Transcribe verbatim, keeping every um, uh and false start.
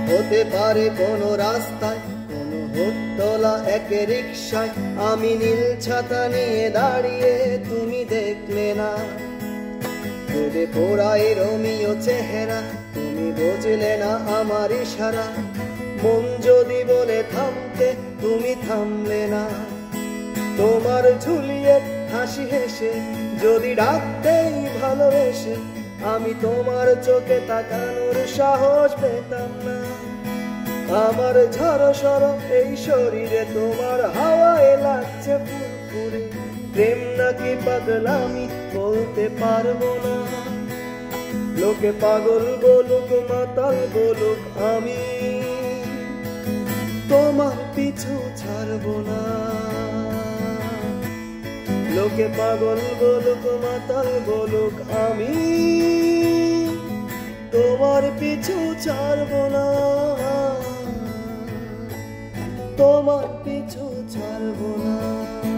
হতে পারে কোনো রাস্তায়, কোনো হোট্টলা এক রিকশায় আমি নীল ছাতা নিয়ে দাঁড়িয়ে, তুমি দেখলে না। রোদে পোড়ায় রোমিও চেহারা, তুমি বুঝলে না আমার ইশারা। মন যদি বলে থামতে, তুমি থামলে না। তোমার ঝুলিয়ে হাসি হেসে যদি ডাকতেই ভালোবেসে, আমি তোমার চোখে তাকানোর সাহস পেতাম না। আমার ঝড় সর এই শরীরে তোমার হাওয়ায় লাগছে ফুরফুরে, প্রেম নাকি পাগলামি বলতে পারবো না। লোকে পাগল বলুক মাতাল বলুক, আমি তোমার পিছু ছাড়বো না। লোকে পাগল বলুক মাতাল বলুক, আমি তোমার পিছু ছাড়বো না। তোমার পিছু ছাড়বো না।